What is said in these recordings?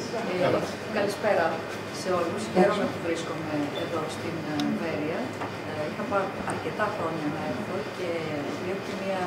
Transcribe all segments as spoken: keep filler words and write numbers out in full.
Ε, καλησπέρα σε όλους. Χαίρομαι που βρίσκομαι εδώ στην Βέρεια. Ε, είχα αρκετά χρόνια να έρθω και βλέπω μια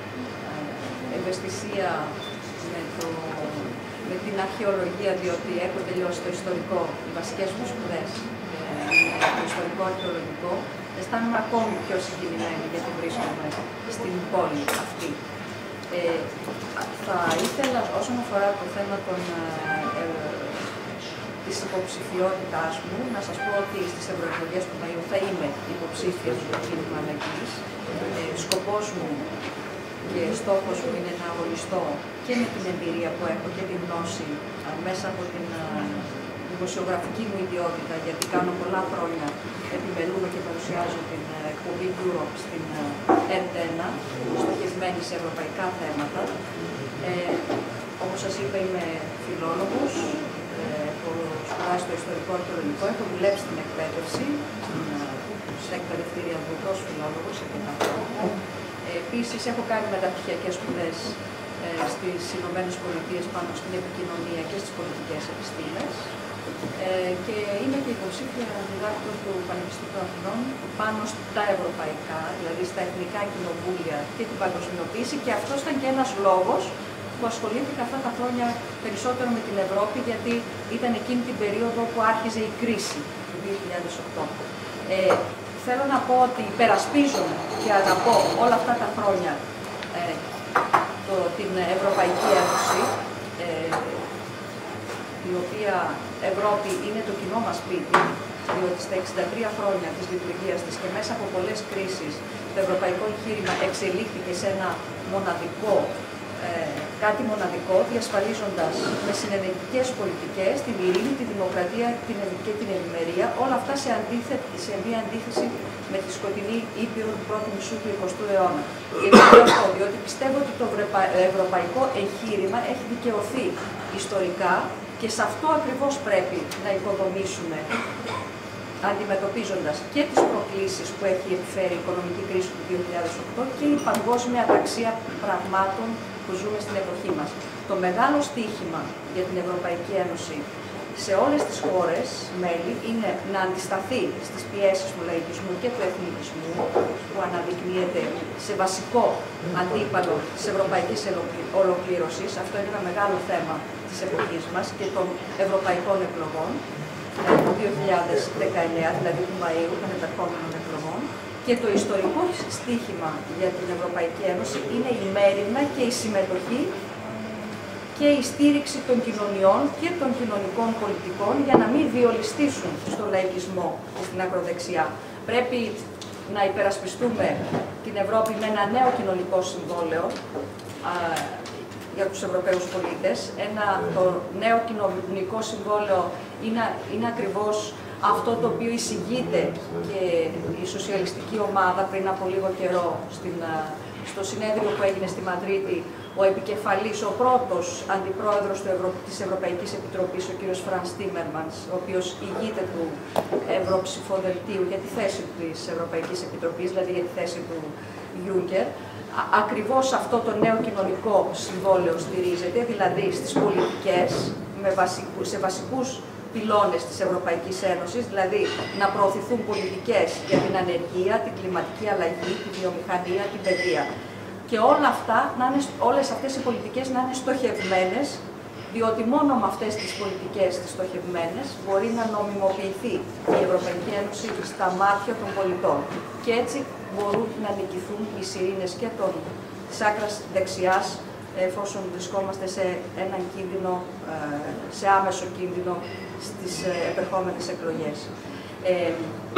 ευαισθησία με, το, με την αρχαιολογία, διότι έχω τελειώσει το ιστορικό, οι βασικές μου σπουδές, ε, το ιστορικό αρχαιολογικό. Αισθάνομαι ακόμη πιο συγκινημένη γιατί βρίσκομαι στην πόλη αυτή. Ε, θα ήθελα όσον αφορά το θέμα των, ε, ε, της υποψηφιότητάς μου να σας πω ότι στις ευρωεκλογές του Μαΐου θα είμαι υποψήφια στο κίνημα αλλαγής. Ε, σκοπός μου και στόχος μου είναι να αγωνιστώ και με την εμπειρία που έχω και τη γνώση ε, μέσα από την ε, δημοσιογραφική μου ιδιότητα, γιατί κάνω πολλά χρόνια επιμελούμαι και παρουσιάζω την εκπομπή Europe στην Ερ τι ένα, στοχευμένη σε ευρωπαϊκά θέματα. Ε, όπως σας είπα, είμαι φιλόλογος, ε, έχω σπουδάσει στο ιστορικό αρχαιολογικό, έχω δουλέψει στην εκπαίδευση, στην εκπαιδευτήρια Βουτό φιλόλογος αρκετά χρόνια. Ε, επίσης, έχω κάνει μεταπτυχιακές σπουδές ε, στις Ηνωμένες Πολιτείες πάνω στην επικοινωνία και στις πολιτικές επιστήμες. Ε, και είμαι και υποψήφια διδάκτω του Πανεπιστημίου Αθηνών πάνω στα ευρωπαϊκά, δηλαδή στα εθνικά κοινοβούλια και την παγκοσμιοποίηση, και αυτός ήταν και ένας λόγος που ασχολήθηκα αυτά τα χρόνια περισσότερο με την Ευρώπη, γιατί ήταν εκείνη την περίοδο που άρχιζε η κρίση του δύο χιλιάδες οκτώ. Ε, θέλω να πω ότι υπερασπίζομαι και αγαπώ όλα αυτά τα χρόνια ε, το, την Ευρωπαϊκή Ένωση, ε, η οποία Ευρώπη είναι το κοινό μας σπίτι, διότι στα εξήντα τρία χρόνια της λειτουργίας της και μέσα από πολλές κρίσεις το ευρωπαϊκό εγχείρημα εξελίχθηκε σε ένα μοναδικό, ε, κάτι μοναδικό, διασφαλίζοντας με συνενετικές πολιτικές την ειρήνη, τη δημοκρατία και την ευημερία, όλα αυτά σε, αντίθετη, σε μια αντίθεση με τη σκοτεινή ήπειρο του πρώτου μισού του εικοστού αιώνα. Γιατί αυτό, διότι πιστεύω ότι το ευρωπαϊκό εγχείρημα έχει δικαιωθεί ιστορικά, και σε αυτό ακριβώς πρέπει να οικοδομήσουμε, αντιμετωπίζοντας και τις προκλήσεις που έχει επιφέρει η οικονομική κρίση του δύο χιλιάδες οκτώ και η παγκόσμια αταξία πραγμάτων που ζούμε στην εποχή μας. Το μεγάλο στίχημα για την Ευρωπαϊκή Ένωση σε όλες τις χώρες μέλη είναι να αντισταθεί στις πιέσεις του λαϊκισμού και του εθνικισμού, που αναδεικνύεται σε βασικό αντίπαλο της ευρωπαϊκής ολοκλήρωσης. Αυτό είναι ένα μεγάλο θέμα της εποχής μας και των ευρωπαϊκών εκλογών του δύο χιλιάδες δεκαεννέα, δηλαδή του Μαΐου, των επερχόμενων εκλογών. Και το ιστορικό στίχημα για την Ευρωπαϊκή Ένωση είναι η μέριμνα και η συμμετοχή και η στήριξη των κοινωνιών και των κοινωνικών πολιτικών για να μην διολιστήσουν στον λαϊκισμό και στην ακροδεξιά. Πρέπει να υπερασπιστούμε την Ευρώπη με ένα νέο κοινωνικό συμβόλαιο α, για τους Ευρωπαίους πολίτες. Ένα, το νέο κοινωνικό συμβόλαιο είναι, είναι ακριβώς αυτό το οποίο εισηγείται και η σοσιαλιστική ομάδα πριν από λίγο καιρό στην, στο συνέδριο που έγινε στη Μαδρίτη, ο επικεφαλής, ο πρώτος αντιπρόεδρος του Ευρω... της Ευρωπαϊκής Επιτροπής, ο κύριος Φρανς Τίμερμανς, ο οποίος ηγείται του Ευρωψηφοδελτίου για τη θέση της Ευρωπαϊκής Επιτροπής, δηλαδή για τη θέση του Juncker. Ακριβώς αυτό το νέο κοινωνικό συμβόλαιο στηρίζεται, δηλαδή στις πολιτικές, με βασικού, σε βασικούς πυλώνες της Ευρωπαϊκής Ένωσης, δηλαδή να προωθηθούν πολιτικές για την ανεργία, την κλιματική αλλαγή, τη βιομηχανία, την παιδεία. Και όλα αυτά, να είναι, όλες αυτές οι πολιτικές να είναι στοχευμένες, διότι μόνο με αυτές τις πολιτικές τις στοχευμένες μπορεί να νομιμοποιηθεί η Ευρωπαϊκή Ένωση στα μάτια των πολιτών. Και έτσι μπορούν να νικηθούν οι σιρήνες και των, της άκρας δεξιάς, εφόσον βρισκόμαστε σε έναν κίνδυνο, σε άμεσο κίνδυνο στις επερχόμενες εκλογές. Ε,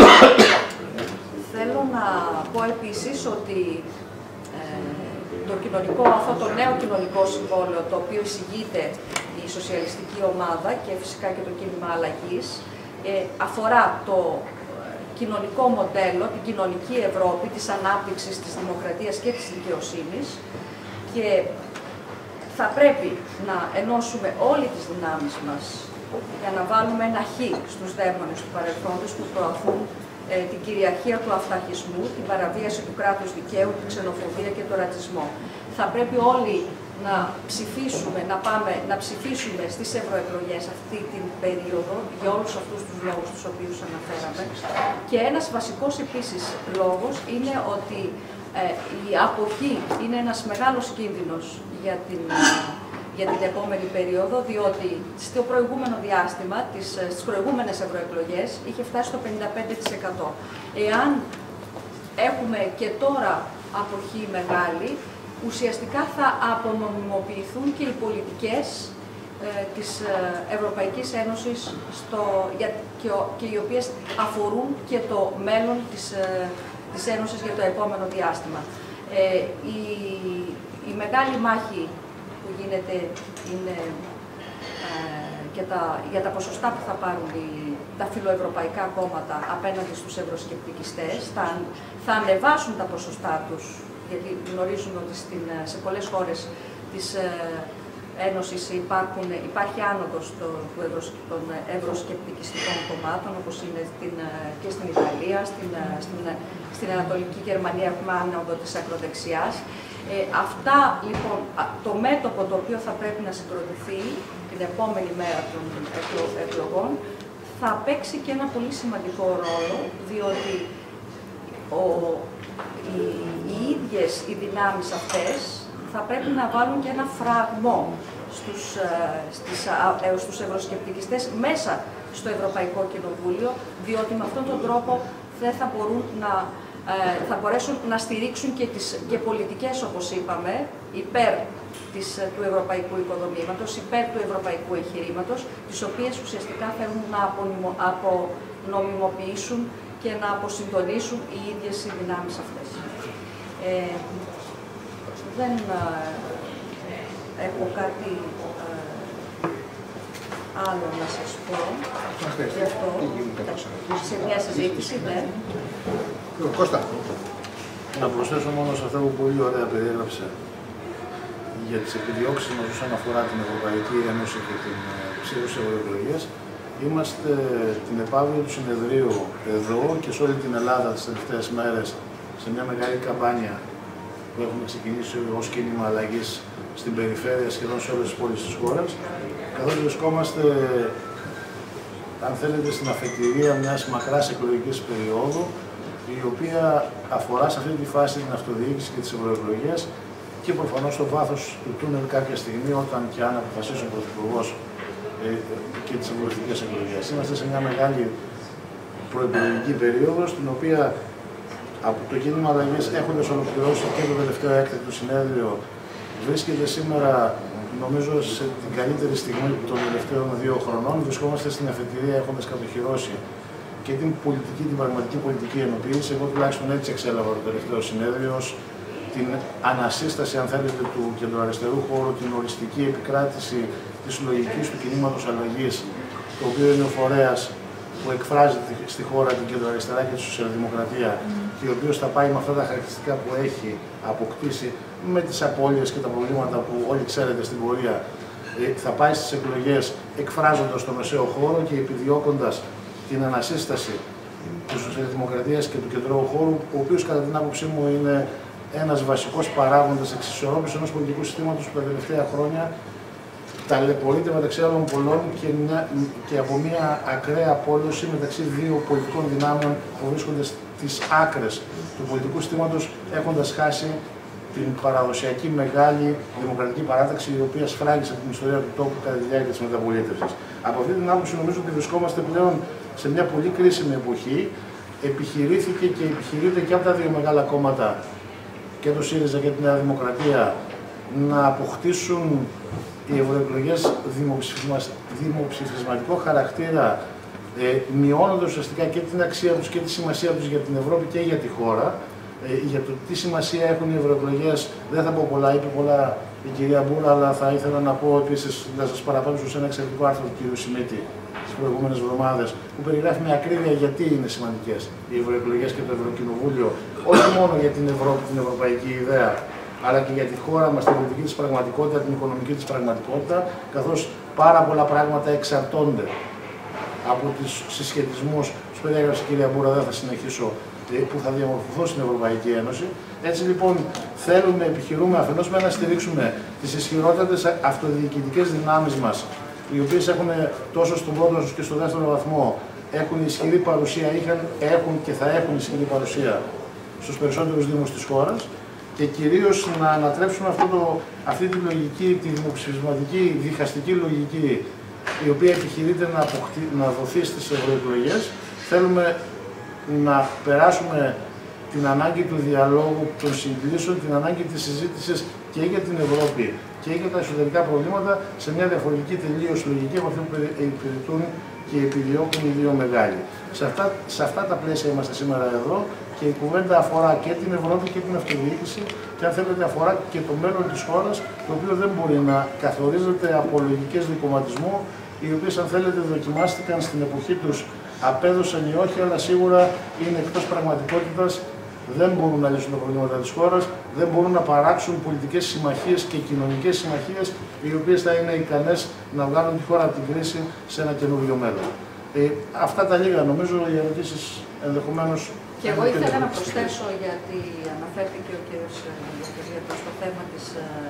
θέλω να πω επίσης ότι ε, το, κοινωνικό, αυτό το νέο κοινωνικό συμβόλαιο, το οποίο εισηγείται η σοσιαλιστική ομάδα και φυσικά και το κίνημα αλλαγής, ε, αφορά το κοινωνικό μοντέλο, την κοινωνική Ευρώπη, της ανάπτυξης, της δημοκρατίας και της δικαιοσύνης, και θα πρέπει να ενώσουμε όλοι τις δυνάμεις μας για να βάλουμε ένα χ στους δαίμονες του παρελθόντος που προωθούν ε, την κυριαρχία του αυταρχισμού, την παραβίαση του κράτους δικαίου, την ξενοφοβία και τον ρατσισμό. Θα πρέπει όλοι να ψηφίσουμε, να πάμε να ψηφίσουμε στις ευρωεκλογές αυτή την περίοδο για όλους αυτούς τους λόγους τους οποίους αναφέραμε. Και ένας βασικός επίσης λόγος είναι ότι ε, η αποχή είναι ένας μεγάλος κίνδυνος για την, για την επόμενη περίοδο, διότι στο προηγούμενο διάστημα, τις, στις προηγούμενες ευρωεκλογές, είχε φτάσει στο πενήντα πέντε τοις εκατό. Εάν έχουμε και τώρα αποχή μεγάλη, ουσιαστικά θα απονομιμοποιηθούν και οι πολιτικές ε, της Ευρωπαϊκής Ένωσης στο, για, και, και οι οποίες αφορούν και το μέλλον της, ε, της Ένωσης για το επόμενο διάστημα. Ε, η, η μεγάλη μάχη που γίνεται είναι ε, και τα, για τα ποσοστά που θα πάρουν οι, τα φιλοευρωπαϊκά κόμματα απέναντι στους ευρωσκεπτικιστές, θα, θα ανεβάσουν τα ποσοστά τους, γιατί γνωρίζουν ότι στην, σε πολλές χώρες της ε, Ένωσης υπάρχουν, υπάρχει άνοδος το, του ευρω, των ευρωσκεπτικιστικών κομμάτων, όπως είναι στην, και στην Ιταλία, στην, στην, στην Ανατολική Γερμανία έχουμε άνοδο της ακροδεξιάς. Ε, αυτά λοιπόν, το μέτωπο το οποίο θα πρέπει να συγκροτηθεί την επόμενη μέρα των εκλογών θα παίξει και ένα πολύ σημαντικό ρόλο, διότι ο, οι, οι ίδιες οι δυνάμεις αυτές θα πρέπει να βάλουν και ένα φραγμό στους, στις, στους ευρωσκεπτικιστές μέσα στο Ευρωπαϊκό Κοινοβούλιο, διότι με αυτόν τον τρόπο δεν θα μπορούν να θα μπορέσουν να στηρίξουν και, τις, και πολιτικές, όπως είπαμε, υπέρ της, του ευρωπαϊκού οικοδομήματος, υπέρ του ευρωπαϊκού εγχειρήματος, τις οποίες ουσιαστικά θέλουν να απονομιμοποιήσουν και να αποσυντονίσουν οι ίδιες οι δυνάμεις αυτές. Ε, δεν ε, έχω κάτι ε, άλλο να σας πω γι' αυτό, σε μια συζήτηση, ναι. Κώστα. Να προσθέσω μόνο σε αυτό που πολύ ωραία περιέγραψε για τις επιδιώξεις μας όσον αφορά την Ευρωπαϊκή Ένωση και την ψήφιση της ευρωεκλογίας. Είμαστε την επαύριο του συνεδρίου εδώ και σε όλη την Ελλάδα τις τελευταίες μέρες σε μια μεγάλη καμπάνια που έχουμε ξεκινήσει ως κίνημα αλλαγής στην περιφέρεια, σχεδόν σε όλες τις πόλεις της χώρας, καθώς βρισκόμαστε, αν θέλετε, στην αφετηρία μιας μακράς εκλογικής περίοδου, η οποία αφορά σε αυτή τη φάση την αυτοδιοίκηση και τις ευρωεκλογές και προφανώς στο βάθος του τούνελ κάποια στιγμή, όταν και αν αποφασίσει ο Πρωθυπουργός ε, και τις ευρωεκλογικές εκλογές. Είμαστε σε μια μεγάλη προεκλογική περίοδο, στην οποία από το κίνημα αλλαγής, έχοντας ολοκληρώσει και το τελευταίο έκτακτο συνέδριο, βρίσκεται σήμερα, νομίζω, σε την καλύτερη στιγμή των τελευταίων δύο χρονών. Βρισκόμαστε στην αφετηρία έχοντας κατοχυρώσει και την πολιτική, την πραγματική πολιτική ενοποίηση. Εγώ τουλάχιστον έτσι εξέλαβα το τελευταίο συνέδριο, την ανασύσταση, αν θέλετε, του κεντροαριστερού χώρου, την οριστική επικράτηση της λογικής του κινήματος αλλαγής, το οποίο είναι ο φορέας που εκφράζει στη χώρα την κεντροαριστερά και τη σοσιαλδημοκρατία, mm. και ο οποίος θα πάει με αυτά τα χαρακτηριστικά που έχει αποκτήσει, με τις απώλειες και τα προβλήματα που όλοι ξέρετε στην πορεία, θα πάει στις εκλογές εκφράζοντας το μεσαίο χώρο και επιδιώκοντας την ανασύσταση της σοσιαλδημοκρατίας και του κεντρώου χώρου, ο οποίος κατά την άποψή μου είναι ένας βασικός παράγοντας εξισορρόπησης ενός πολιτικού συστήματος που τα τελευταία χρόνια ταλαιπωρείται μεταξύ άλλων πολλών και, μια, και από μια ακραία πόλωση μεταξύ δύο πολιτικών δυνάμεων που βρίσκονται στις άκρες του πολιτικού συστήματος, έχοντας χάσει την παραδοσιακή μεγάλη δημοκρατική παράταξη, η οποία σφράγισε την ιστορία του τόπου κατά τη διάρκεια της μεταπολίτευσης. Από αυτή την άποψη νομίζω ότι βρισκόμαστε πλέον σε μια πολύ κρίσιμη εποχή. Επιχειρήθηκε και επιχειρείται και από τα δύο μεγάλα κόμματα, και το ΣΥΡΙΖΑ και τη Νέα Δημοκρατία, να αποκτήσουν οι ευρωεκλογές δημοψηφισματικό χαρακτήρα, ε, μειώνοντας ουσιαστικά και την αξία τους και τη σημασία τους για την Ευρώπη και για τη χώρα. Ε, για το τι σημασία έχουν οι ευρωεκλογές, δεν θα πω πολλά, είπε πολλά η κυρία Μπούρα, αλλά θα ήθελα να πω επίσης, να σας παραπέμψω σε ένα εξαιρετικό άρθρο του κ. Σιμίτη τις προηγούμενες εβδομάδες, που περιγράφει με ακρίβεια γιατί είναι σημαντικές οι ευρωεκλογές και το Ευρωκοινοβούλιο, όχι μόνο για την Ευρώπη, την ευρωπαϊκή ιδέα, αλλά και για τη χώρα μας, την πολιτική της πραγματικότητα, την οικονομική της πραγματικότητα, καθώς πάρα πολλά πράγματα εξαρτώνται από τους συσχετισμούς. Τους περιέγραψε η κυρία Μπούρα, δεν θα συνεχίσω που θα διαμορφωθούν στην Ευρωπαϊκή Ένωση. Έτσι λοιπόν θέλουμε, επιχειρούμε αφενός με να στηρίξουμε τις ισχυρότερες αυτοδιοικητικές δυνάμεις μας, οι οποίες έχουν τόσο στον πρώτο όσο και στον δεύτερο βαθμό έχουν ισχυρή παρουσία, είχαν, έχουν και θα έχουν ισχυρή παρουσία στους περισσότερους δήμους της χώρας, και κυρίως να ανατρέψουμε αυτό το, αυτή τη λογική, τη δημοψηφισματική, διχαστική λογική, η οποία επιχειρείται να, αποκτή, να δοθεί στις ευρωεκλογές. Θέλουμε να περάσουμε την ανάγκη του διαλόγου, των συγκλήσεων, την ανάγκη της συζήτησης και για την Ευρώπη και για τα εσωτερικά προβλήματα σε μια διαφορετική τελείως λογική από αυτή που υπηρετούν και επιδιώκουν οι δύο μεγάλοι. Σε αυτά, σε αυτά τα πλαίσια είμαστε σήμερα εδώ και η κουβέντα αφορά και την Ευρώπη και την αυτοδιοίκηση και αν θέλετε αφορά και το μέλλον της χώρας, το οποίο δεν μπορεί να καθορίζεται από λογικές δικομματισμού, οι οποίες αν θέλετε δοκιμάστηκαν στην εποχή τους, απέδωσαν ή όχι, αλλά σίγουρα είναι εκτός πραγματικότητας, δεν μπορούν να λύσουν τα προβλήματα της χώρας, δεν μπορούν να παράξουν πολιτικές συμμαχίες και κοινωνικές συμμαχίες, οι οποίες θα είναι ικανές να βγάλουν τη χώρα από την κρίση σε ένα καινούριο μέλλον. Ε, αυτά τα λίγα, νομίζω, οι ερωτήσεις ενδεχομένως. Και εγώ ήθελα να προσθέσω, γιατί αναφέρθηκε ο κ. Γιατρός στο θέμα της,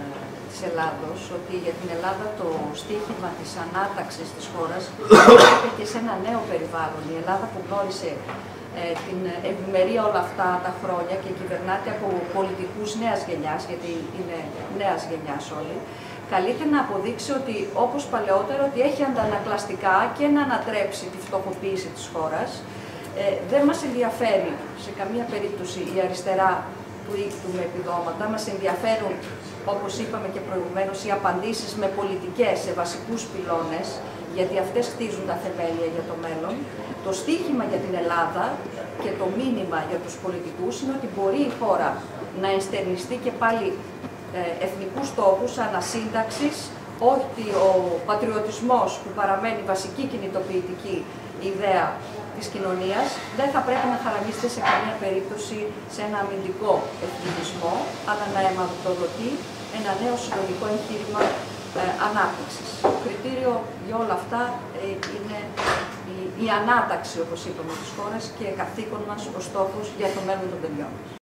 της Ελλάδος, ότι για την Ελλάδα το στίχημα της ανάταξης της χώρας έρχεται και σε ένα νέο περιβάλλον. Η Ελλάδα που γνώρισε ε, την ευημερία όλα αυτά τα χρόνια και κυβερνάται από πολιτικούς νέας γενιάς, γιατί είναι νέας γενιάς όλοι, καλείται να αποδείξει ότι όπως παλαιότερα ότι έχει αντανακλαστικά και να ανατρέψει τη φτωχοποίηση της χώρας. Ε, δεν μας ενδιαφέρει σε καμία περίπτωση η αριστερά του οίκου με επιδόματα. Μας ενδιαφέρουν, όπως είπαμε και προηγουμένως, οι απαντήσεις με πολιτικές σε βασικούς πυλώνες, γιατί αυτές χτίζουν τα θεμέλια για το μέλλον. Το στίχημα για την Ελλάδα και το μήνυμα για τους πολιτικούς είναι ότι μπορεί η χώρα να ενστερνιστεί και πάλι ε, εθνικούς στόχους ανασύνταξης, ότι ο πατριωτισμός που παραμένει βασική κινητοποιητική ιδέα της κοινωνίας δεν θα πρέπει να χαραμίζεται σε καμία περίπτωση σε ένα αμυντικό εθνικισμό, αλλά να αιματοδοτεί ένα νέο συλλογικό εγχείρημα ε, ανάπτυξης. Το κριτήριο για όλα αυτά ε, είναι η, η ανάταξη, όπως είπαμε, της χώρας και καθήκον μας ο στόχος για το μέλλον των παιδιών.